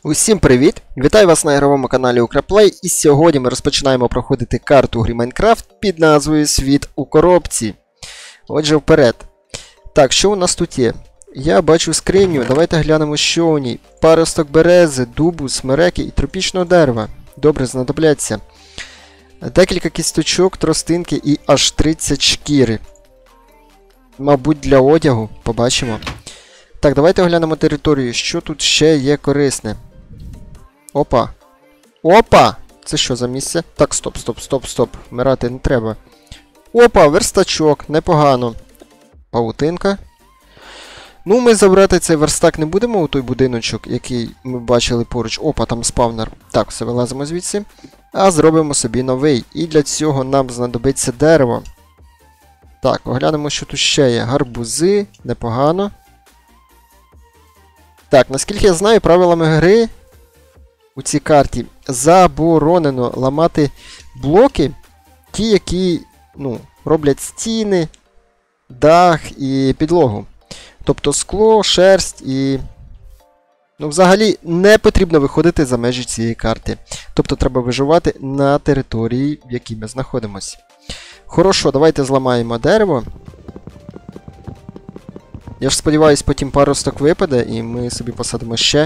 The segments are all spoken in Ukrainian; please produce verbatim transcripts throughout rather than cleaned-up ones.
Усім привіт! Вітаю вас на ігровому каналі Ukraplay, і сьогодні ми розпочинаємо проходити карту грі Майнкрафт під назвою Світ у коробці. Отже, вперед. Так, що у нас тут є? Я бачу скриню, давайте глянемо, що у ній. Паросток берези, дубу, смереки і тропічного дерева. Добре, знадобляться. Декілька кісточок, тростинки і аж тридцять шкіри. Мабуть, для одягу. Побачимо. Так, давайте оглянемо територію. Що тут ще є корисне? Опа. Опа! Це що за місце? Так, стоп, стоп, стоп, стоп. Вмирати не треба. Опа, верстачок. Непогано. Павутинка. Ну, ми забрати цей верстак не будемо у той будиночок, який ми бачили поруч. Опа, там спавнер. Так, все, вилазимо звідси. А зробимо собі новий. І для цього нам знадобиться дерево. Так, оглянемо, що тут ще є. Гарбузи. Непогано. Так, наскільки я знаю, правилами гри у цій карті заборонено ламати блоки, ті, які, ну, роблять стіни, дах і підлогу. Тобто скло, шерсть і... Ну, взагалі, не потрібно виходити за межі цієї карти. Тобто треба виживати на території, в якій ми знаходимося. Хорошо, давайте зламаємо дерево. Я ж сподіваюсь, потім паросток випаде, і ми собі посадимо ще.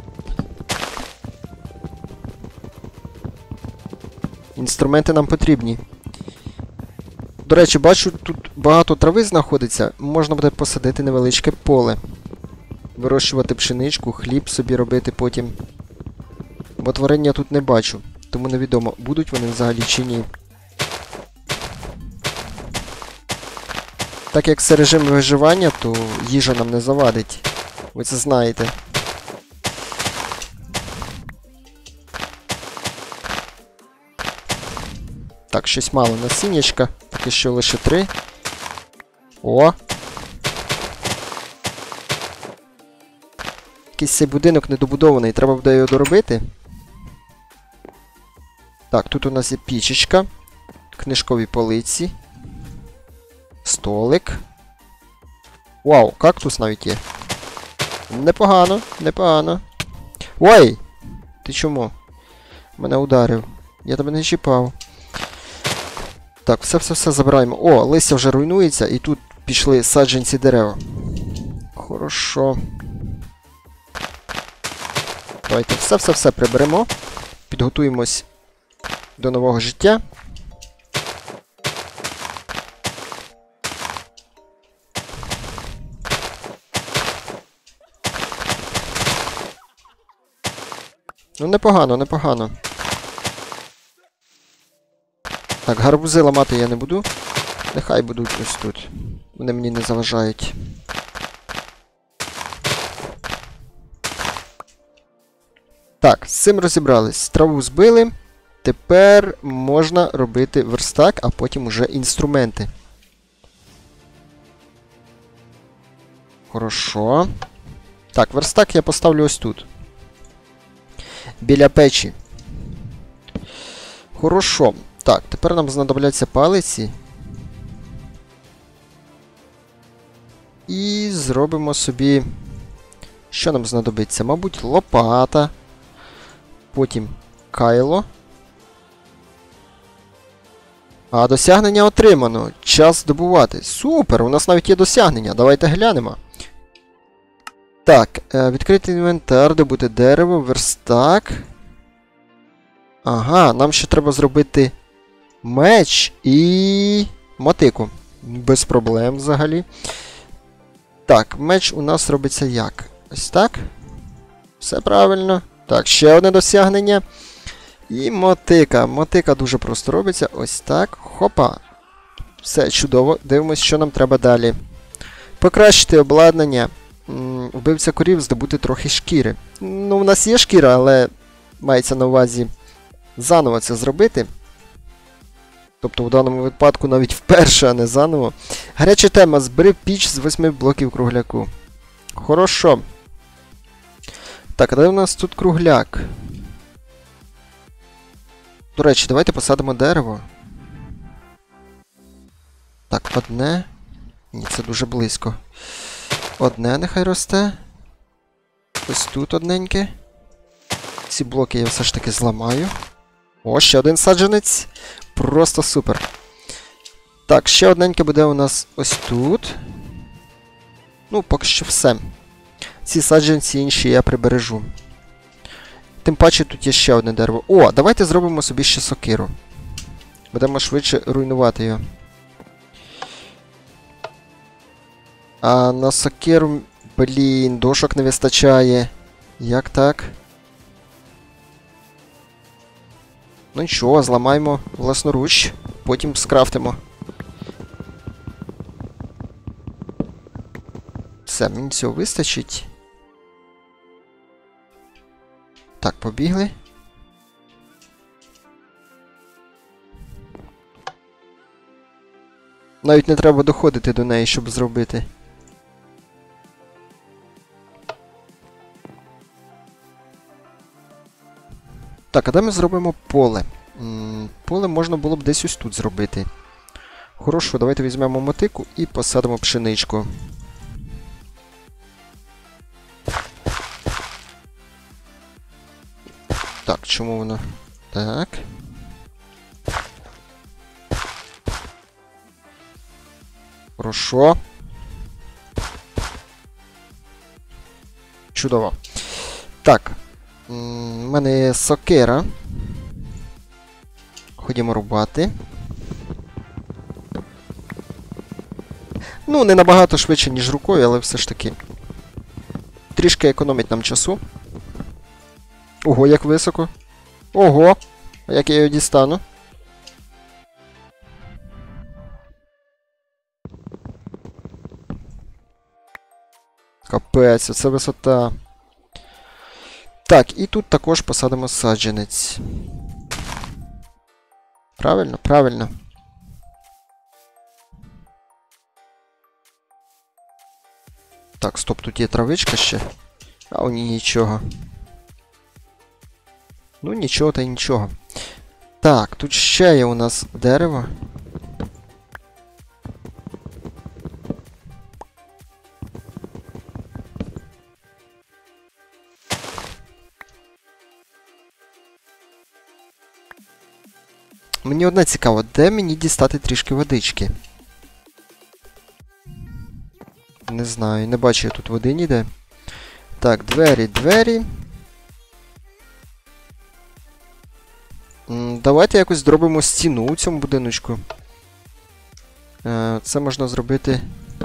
Інструменти нам потрібні. До речі, бачу, тут багато трави знаходиться. Можна буде посадити невеличке поле. Вирощувати пшеничку, хліб собі робити потім. Бо творення тут не бачу. Тому невідомо, будуть вони взагалі чи ні. Так як це режим виживання, то їжа нам не завадить. Ви це знаєте. Так, щось мало насіннячка. Поки що лише три. О! Якийсь цей будинок недобудований, треба буде його доробити. Так, тут у нас є пічечка. Книжкові полиці. Столик. Вау, кактус навіть є. Непогано, непогано. Ой! Ти чому? Мене ударив. Я тебе не чіпав. Так, все-все-все забираємо. О, листя вже руйнується, і тут пішли саджанці дерева. Хорошо. Давайте все-все-все приберемо. Підготуємось до нового життя. Ну, непогано, непогано. Так, гарбузи ламати я не буду. Нехай будуть ось тут. Вони мені не заважають. Так, з цим розібрались. Траву збили. Тепер можна робити верстак, а потім уже інструменти. Хорошо. Так, верстак я поставлю ось тут. Біля печі. Хорошо. Так, тепер нам знадобляться палиці. І зробимо собі... Що нам знадобиться? Мабуть, лопата. Потім кайло. А, досягнення отримано. Час здобувати. Супер! У нас навіть є досягнення. Давайте глянемо. Так, відкрити інвентар, добути дерево, верстак. Ага, нам ще треба зробити меч і мотику. Без проблем взагалі. Так, меч у нас робиться як? Ось так. Все правильно. Так, ще одне досягнення. І мотика. Мотика дуже просто робиться. Ось так. Хопа. Все чудово. Дивимось, що нам треба далі. Покращити обладнання. Вбивця корів, здобути трохи шкіри. Ну, у нас є шкіра, але мається на увазі заново це зробити. Тобто, в даному випадку навіть вперше, а не заново. Гаряча тема. Збери піч з восьми блоків кругляку. Хорошо. Так, а де у нас тут кругляк? До речі, давайте посадимо дерево. Так, одне. Ні, це дуже близько. Одне нехай росте. Ось тут одненьке. Ці блоки я все ж таки зламаю. О, ще один саджанець. Просто супер. Так, ще одненьке буде у нас ось тут. Ну, поки що все. Ці саджанці інші я прибережу. Тим паче тут є ще одне дерево. О, давайте зробимо собі ще сокиру. Будемо швидше руйнувати його. А на сокиру, блін, дошок не вистачає. Як так? Ну нічого, зламаємо власноруч, потім скрафтимо. Все, мені цього вистачить. Так, побігли. Навіть не треба доходити до неї, щоб зробити. Так, а де ми зробимо поле? М-м, поле можна було б десь ось тут зробити. Хорошо, давайте візьмемо мотику і посадимо пшеничку. Так, чому воно? Так. Хорошо. Чудово. Так. У мене є сокира. Ходімо рубати. Ну, не набагато швидше, ніж рукою, але все ж таки. Трішки економить нам часу. Ого, як високо. Ого! А як я його дістану? Капець, оце висота. Так, і тут також посадимо саджанець. Правильно? Правильно. Так, стоп, тут є травичка ще. А у ній нічого. Ну, нічого та й нічого. Так, тут ще є у нас дерево. Мені одне цікаво, де мені дістати трішки водички? Не знаю, не бачу я тут води ніде. Так, двері, двері. М, давайте якось зробимо стіну у цьому будиночку. Е, це можна зробити...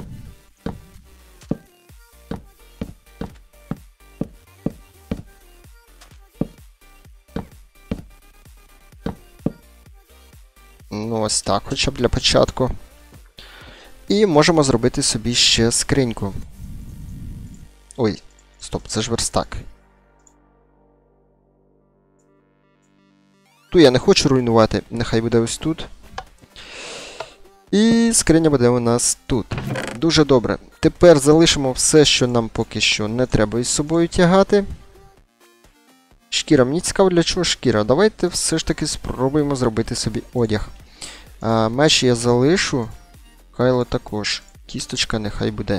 Ну, ось так, хоча б для початку. І можемо зробити собі ще скриньку. Ой, стоп, це ж верстак. Ту я не хочу руйнувати, нехай буде ось тут. І скриня буде у нас тут. Дуже добре. Тепер залишимо все, що нам поки що не треба із собою тягати. Шкіра. Мені цікаво, для чого шкіра. Давайте все ж таки спробуємо зробити собі одяг. А, меч я залишу. Кайло також. Кісточка нехай буде.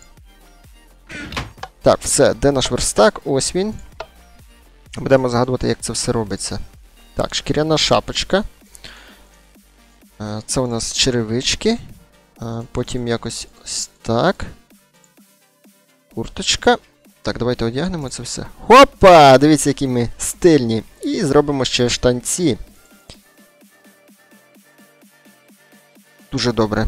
Так, все. Де наш верстак? Ось він. Будемо згадувати, як це все робиться. Так, шкіряна шапочка. А, це у нас черевички. А, потім якось ось так. Курточка. Так, давайте одягнемо це все. Хопа! Дивіться, які ми стильні. І зробимо ще штанці. Дуже добре.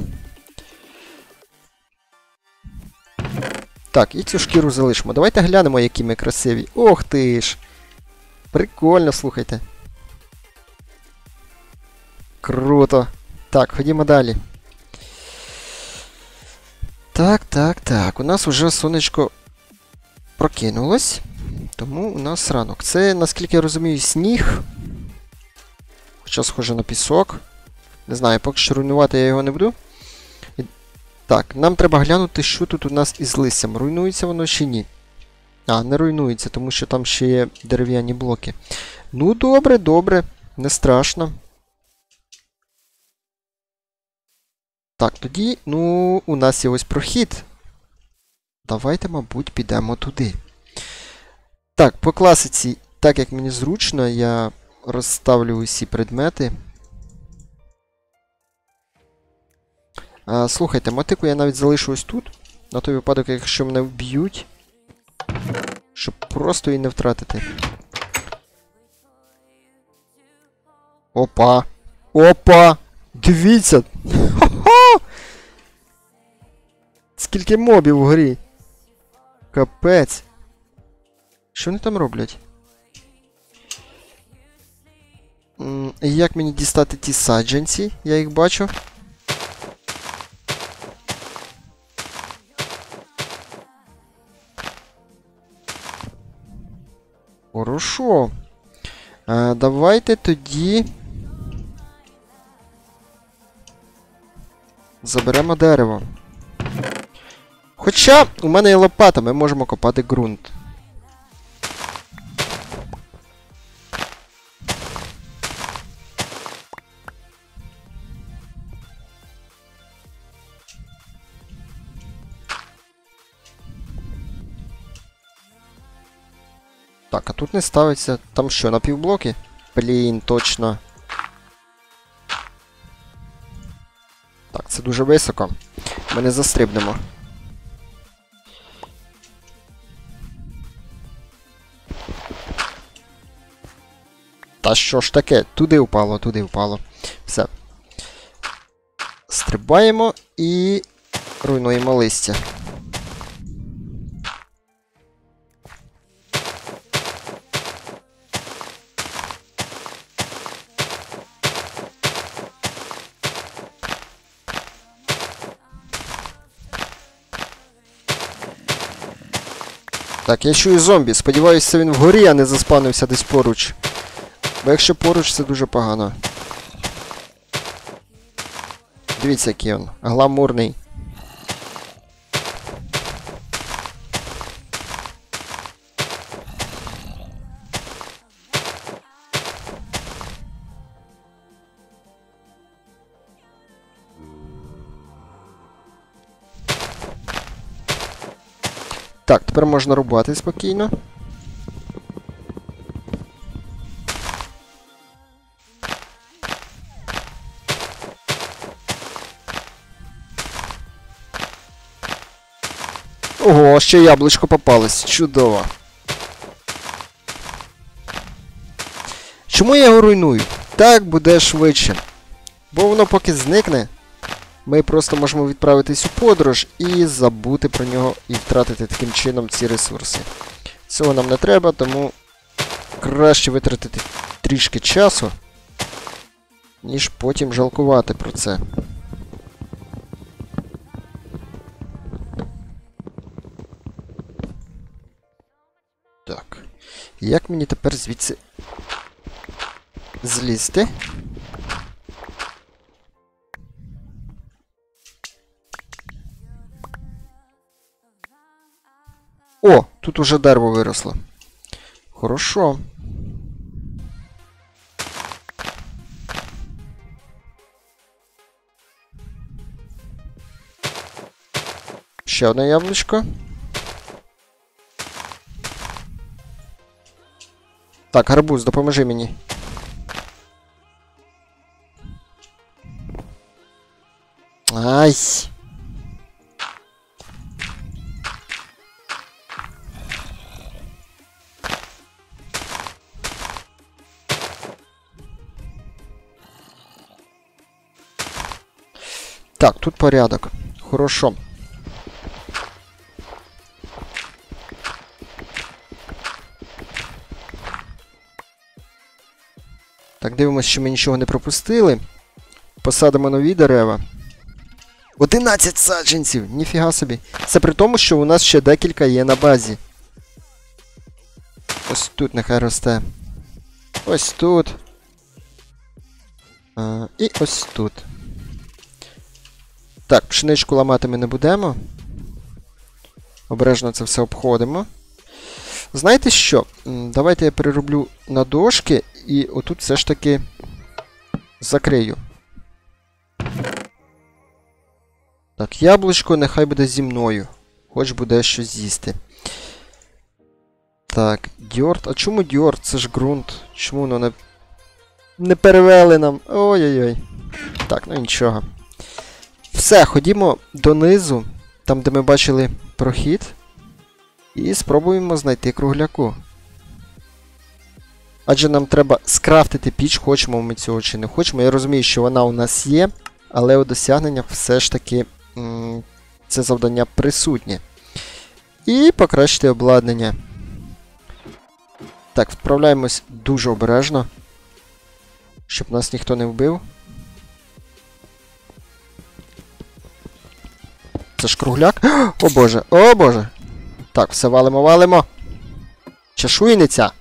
Так, і цю шкіру залишимо. Давайте глянемо, які ми красиві. Ох ти ж! Прикольно, слухайте. Круто. Так, ходімо далі. Так, так, так. У нас уже сонечко прокинулось. Тому у нас ранок. Це, наскільки я розумію, сніг. Хоча схоже на пісок. Не знаю, поки що руйнувати я його не буду. І... Так, нам треба глянути, що тут у нас із листям. Руйнується воно чи ні? А, не руйнується, тому що там ще є дерев'яні блоки. Ну, добре, добре. Не страшно. Так, тоді, ну, у нас є ось прохід. Давайте, мабуть, підемо туди. Так, по класиці так, як мені зручно, я розставлю усі предмети. А, слухайте, мотику я навіть залишу ось тут. На той випадок, якщо мене вб'ють. Щоб просто її не втратити. Опа! Опа! Дивіться! Хо-хо! Скільки мобів вгорі! Капець! Що вони там роблять? М, як мені дістати ті саджанці? Я їх бачу. Хорошо. А, давайте тоді заберемо дерево. Хоча у мене є лопата, ми можемо копати ґрунт. Так, а тут не ставиться. Там що, на півблоки? Блін, точно. Так, це дуже високо. Ми не застрибнемо. Та що ж таке? Туди впало, туди впало. Все. Стрибаємо і руйнуємо листя. Так, я чую зомбі. Сподіваюся, він вгорі, а не заспанився десь поруч. Бо якщо поруч, це дуже погано. Дивіться, який він. Гламурний. Так, тепер можна рубати спокійно. Ого, ще яблучко попалось. Чудово. Чому я його руйную? Так буде швидше. Бо воно поки зникне, ми просто можемо відправитись у подорож і забути про нього і втратити таким чином ці ресурси. Цього нам не треба, тому краще витратити трішки часу, ніж потім жалкувати про це. Так. Як мені тепер звідси злізти? О, тут уже дерево виросло. Хорошо. Ще одне яблучко. Так, гарбуз, допоможи мені. Ай! Так, тут порядок. Хорошо. Так, дивимося, що ми нічого не пропустили. Посадимо нові дерева. одинадцять саджанців! Ніфіга собі. Це при тому, що у нас ще декілька є на базі. Ось тут нехай росте. Ось тут. А, і ось тут. Так, пшеничку ламати ми не будемо. Обережно це все обходимо. Знаєте що? Давайте я перероблю на дошки і отут все ж таки закрию. Так, яблучко нехай буде зі мною. Хоч буде щось з'їсти. Так, дьорт. А чому дьорт? Це ж ґрунт. Чому воно не... Не перевели нам? Ой-ой-ой. Так, ну нічого. Все, ходімо донизу, там де ми бачили прохід. І спробуємо знайти кругляку. Адже нам треба скрафтити піч, хочемо ми цього чи не хочемо. Я розумію, що вона у нас є, але у досягненнях все ж таки м це завдання присутнє. І покращити обладнання. Так, відправляємось дуже обережно, щоб нас ніхто не вбив. Це ж кругляк. О боже, о боже. Так, все валимо, валимо. Чешуйниця.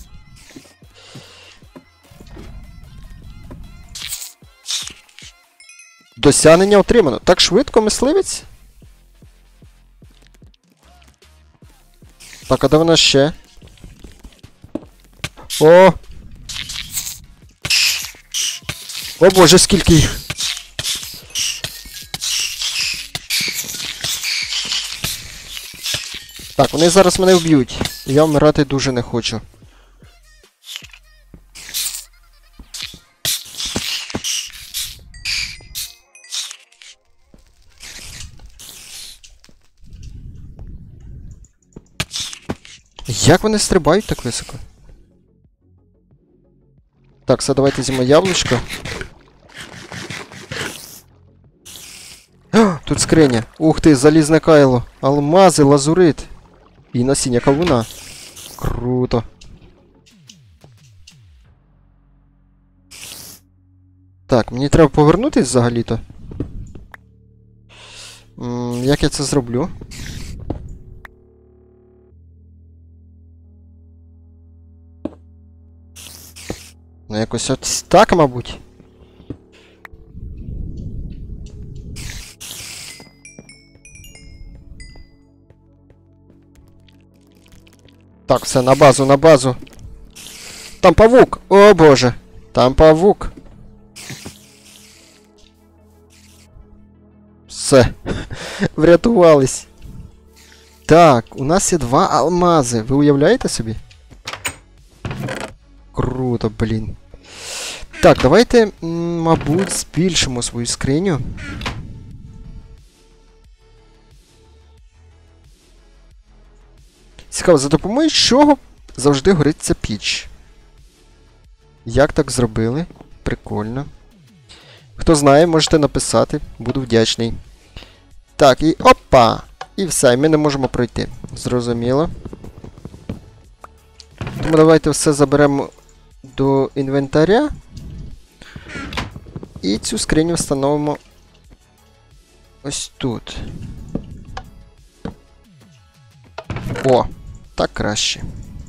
Досягнення отримано. Так швидко, мисливець? Так, а де вона ще? О! О боже, скільки їх! Так, вони зараз мене вб'ють. Я вмирати дуже не хочу. Як вони стрибають так високо? Так, все, давайте з'їмо яблучко. О, тут скриня. Ух ти, залізне кайло. Алмази, лазурит. І насіння кавуна. Круто. Так, мені треба повернутись взагалі-то. М, Як я це зроблю? Ну, якось от так, мабуть. Так, все, на базу, на базу. Там павук! О боже! Там павук! Все. Врятувались. Так, у нас є два алмази. Ви уявляєте собі? Круто, блін. Так, давайте, мабуть, збільшимо свою скриню. Цікаво, за допомогою чого завжди горить ця піч? Як так зробили? Прикольно. Хто знає, можете написати. Буду вдячний. Так, і опа! І все, і ми не можемо пройти. Зрозуміло. Тому давайте все заберемо до інвентаря. І цю скриню встановимо ось тут. О, так краще.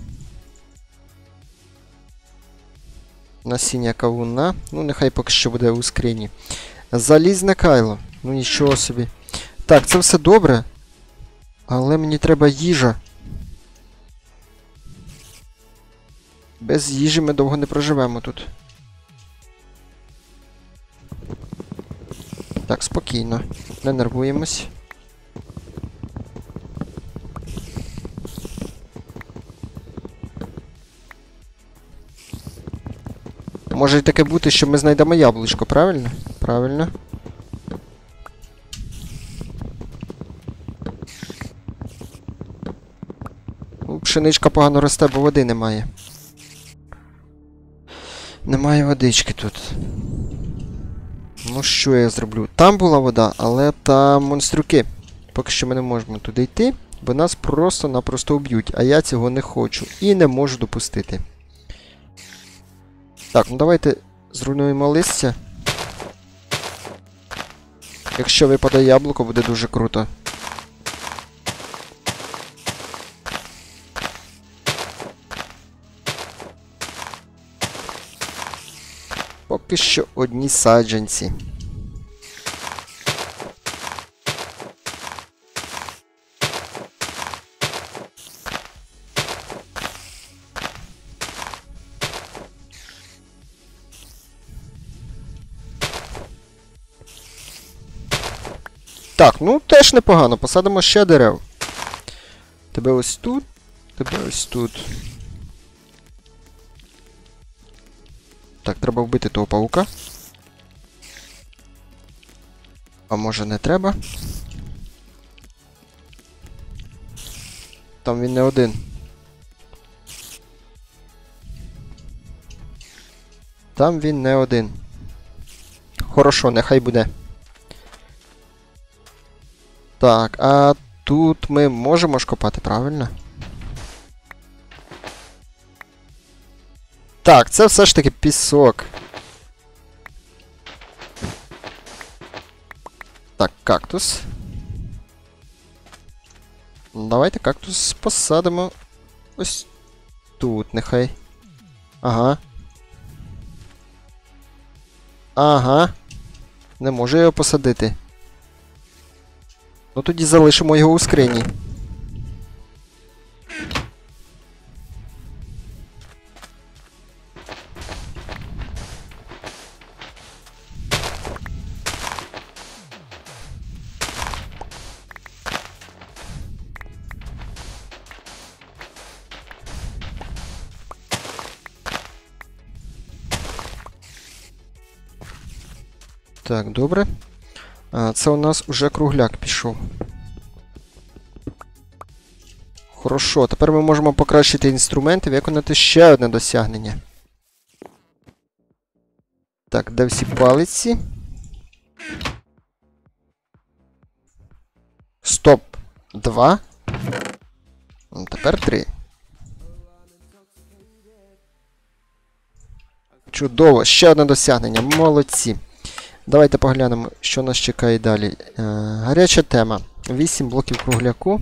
Насіння кавуна. Ну, нехай поки що буде у скрині. Залізне кайло. Ну, нічого собі. Так, це все добре. Але мені треба їжа. Без їжі ми довго не проживемо тут. Так, спокійно. Не нервуємось. Може і таке бути, що ми знайдемо яблучко, правильно? Правильно. Ну, пшеничка погано росте, бо води немає. Немає водички тут. Ну що я зроблю? Там була вода, але там монстрюки. Поки що ми не можемо туди йти, бо нас просто-напросто уб'ють, а я цього не хочу і не можу допустити. Так, ну давайте зруйнуємо листя. Якщо випаде яблуко, буде дуже круто. Поки що одні саджанці. Так, ну теж непогано. Посадимо ще дерев. Тебе ось тут. тебе ось тут. Так, треба вбити того паука. А може не треба? Там він не один. Там він не один. Хорошо, нехай буде. Так, а тут ми можемо ж копати, правильно? Так, це все ж таки пісок. Так, кактус. Давайте кактус посадимо ось тут, нехай. Ага. Ага. Не можу його посадити. Ну тоді залишимо його у скрині. Так, добре. А, це у нас уже кругляк пішов. Хорошо, тепер ми можемо покращити інструменти і виконати ще одне досягнення. Так, де всі палиці? Стоп. Два. Тепер три. Чудово, ще одне досягнення. Молодці. Давайте поглянемо, що нас чекає далі. Е, гаряча тема. вісім блоків кругляку.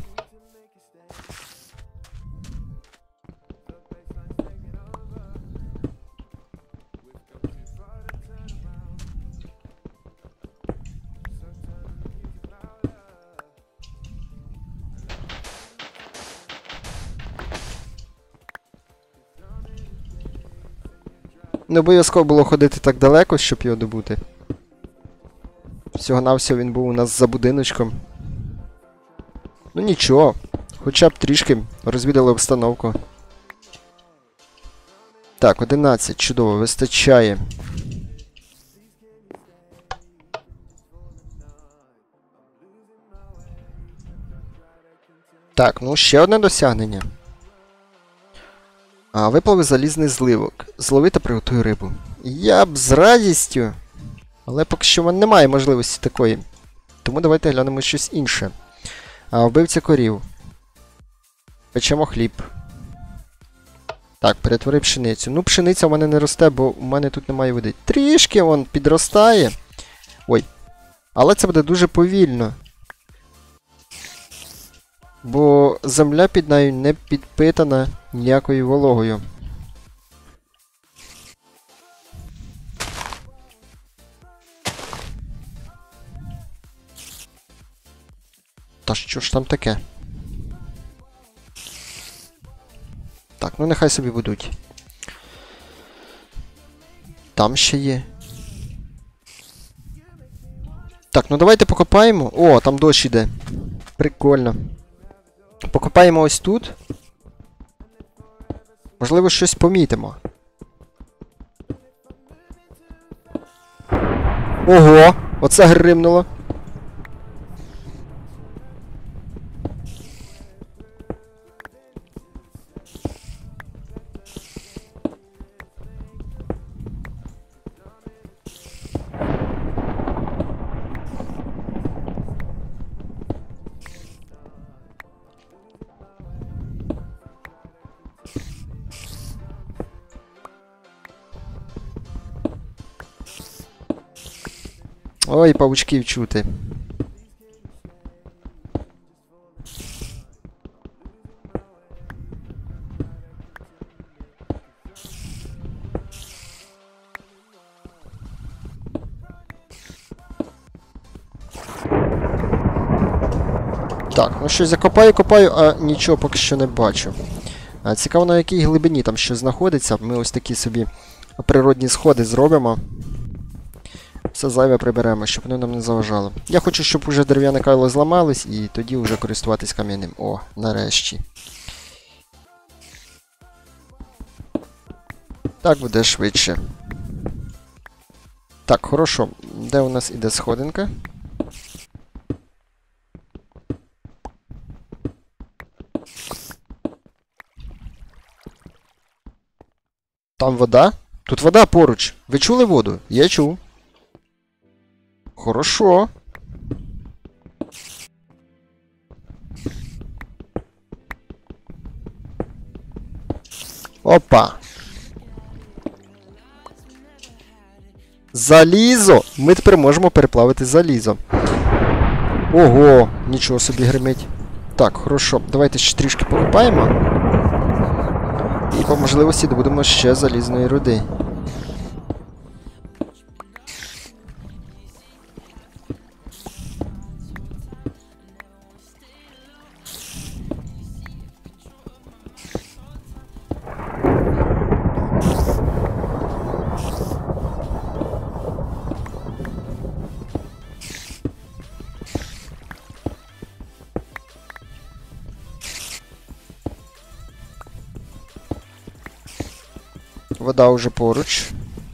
Не обов'язково було ходити так далеко, щоб його добути. Всього-навсього він був у нас за будиночком. Ну нічого, хоча б трішки розвідали обстановку. Так, одинадцять, чудово, вистачає. Так, ну ще одне досягнення. А, виплави залізний зливок. Злови та приготуй рибу. Я б з радістю. Але поки що в мене немає можливості такої. Тому давайте глянемо щось інше. А, вбивця корів. Печемо хліб. Так, перетвори пшеницю. Ну, пшениця в мене не росте, бо в мене тут немає води. Трішки вон підростає. Ой. Але це буде дуже повільно. Бо земля під нею не підпитана ніякою вологою. Та що ж там таке? Так, ну нехай собі будуть. Там ще є. Так, ну давайте покопаємо. О, там дощ іде. Прикольно. Покопаємо ось тут. Можливо, щось помітимо. Ого! Оце гримнуло. Ой, павучків чути. Так, ну щось я копаю, копаю, а нічого поки що не бачу. А, цікаво, на якій глибині там щось знаходиться. Ми ось такі собі природні сходи зробимо. Все зайве приберемо, щоб воно нам не заважало. Я хочу, щоб уже дерев'яне кайло зламались і тоді вже користуватись кам'яним. О, нарешті. Так буде швидше. Так, хорошо. Де у нас іде сходинка? Там вода? Тут вода поруч. Ви чули воду? Я чув. Хорошо. Опа. Залізо! Ми тепер можемо переплавити залізо. Ого, нічого собі гримить. Так, хорошо. Давайте ще трішки покупаємо. І по можливості добудемо ще залізної руди. Вода уже поруч.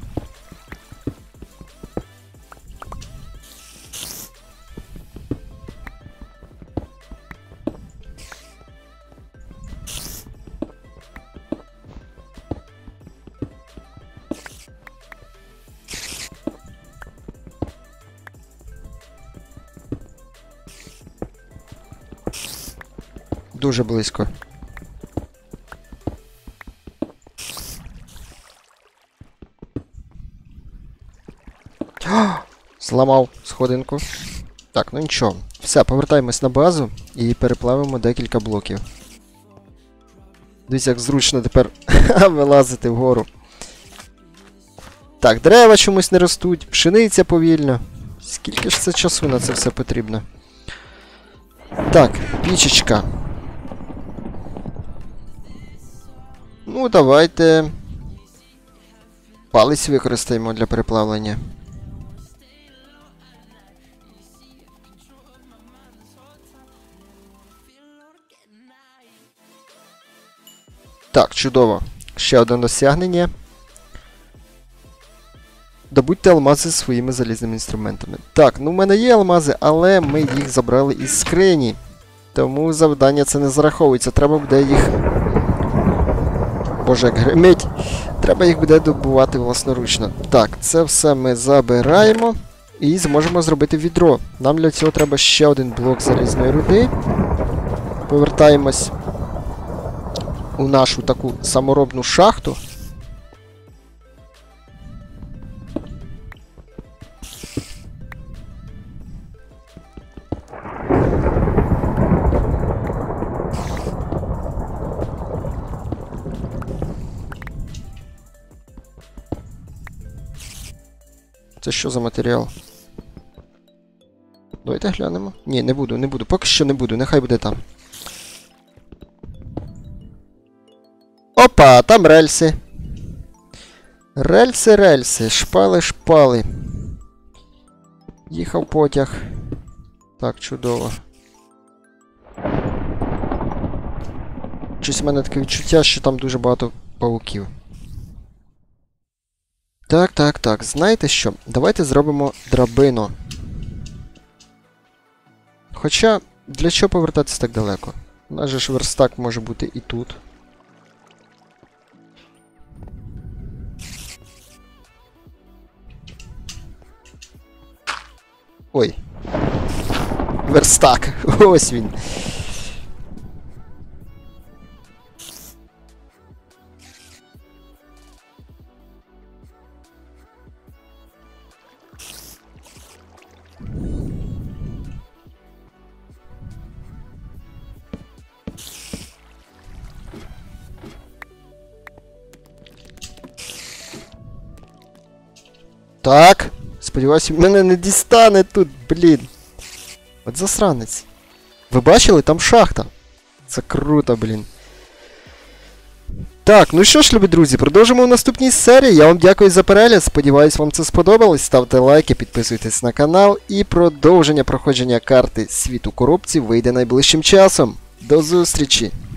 Дуже близько. Зламав сходинку. Так, ну нічого. Все, повертаємось на базу і переплавимо декілька блоків. Дивіться, як зручно тепер вилазити вгору. Так, дерева чомусь не ростуть, пшениця повільно. Скільки ж це часу на це все потрібно? Так, пічечка. Ну, давайте палець використаємо для переплавлення. Так, чудово. Ще одне досягнення. Добудьте алмази своїми залізними інструментами. Так, ну в мене є алмази, але ми їх забрали із скрині. Тому завдання це не зараховується. Треба буде їх... Боже, як гримить. Треба їх буде добувати власноручно. Так, це все ми забираємо. І зможемо зробити відро. Нам для цього треба ще один блок залізної руди. Повертаємось у нашу таку саморобну шахту. Це що за матеріал? Давайте глянемо. Ні, не буду, не буду. Поки що не буду, нехай буде там. Опа, там рельси. Рельси, рельси, шпали, шпали. Їхав потяг. Так, чудово. Щось в мене таке відчуття, що там дуже багато павуків. Так, так, так. Знаєте що? Давайте зробимо драбину. Хоча, для чого повертатися так далеко? У нас же ж верстак може бути і тут. Ой. Верстак. Ось він. Так. Сподіваюся, мене не дістане тут, блін. От засранець. Ви бачили? Там шахта. Це круто, блін. Так, ну що ж, любі друзі, продовжимо в наступній серії. Я вам дякую за перегляд. Сподіваюсь, вам це сподобалось. Ставте лайки, підписуйтесь на канал. І продовження проходження карти Світ у коробці вийде найближчим часом. До зустрічі!